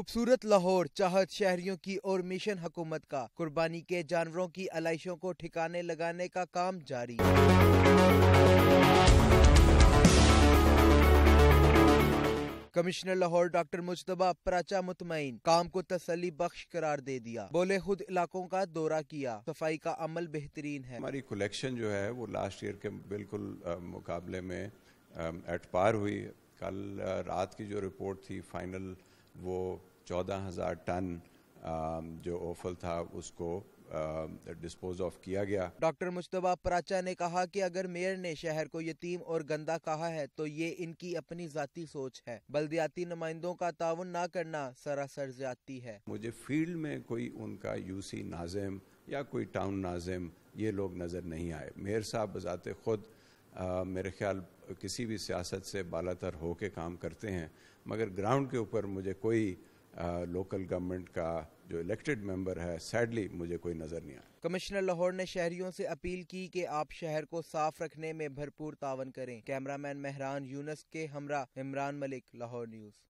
खूबसूरत लाहौर चाहत शहरियों की और मिशन हुकूमत का कुर्बानी के जानवरों की अलाइशों को ठिकाने लगाने का काम जारी। कमिश्नर लाहौर डॉक्टर मुजतबा प्रचा मुतमईन, काम को तसल्ली बख्श करार दे दिया। बोले खुद इलाकों का दौरा किया, सफाई का अमल बेहतरीन है। हमारी कलेक्शन जो है वो लास्ट ईयर के बिल्कुल मुकाबले में एट पार हुई। कल रात की जो रिपोर्ट थी फाइनल वो 14,000 टन जो ओफल था उसको डिस्पोज ऑफ किया गया। डॉक्टर मुज्तबा प्रचा ने कहा कि अगर मेयर ने शहर को यतीम और गंदा कहा है तो ये इनकी अपनी जाती सोच है। बल्दियाती नुमाइंदों का ताउन न करना सरासर ज्यादती है। मुझे फील्ड में कोई उनका यूसी नाजिम या कोई टाउन नाजिम ये लोग नजर नहीं आए। मेयर साहब बजाते खुद मेरे ख्याल किसी भी सियासत से बालातर होके काम करते हैं, मगर ग्राउंड के ऊपर मुझे कोई लोकल गवर्नमेंट का जो इलेक्टेड मेंबर है सैडली मुझे कोई नजर नहीं आया। कमिश्नर लाहौर ने शहरियों से अपील की कि आप शहर को साफ रखने में भरपूर तावन करें। कैमरामैन मेहरान यूनस के हमरा इमरान मलिक, लाहौर न्यूज़।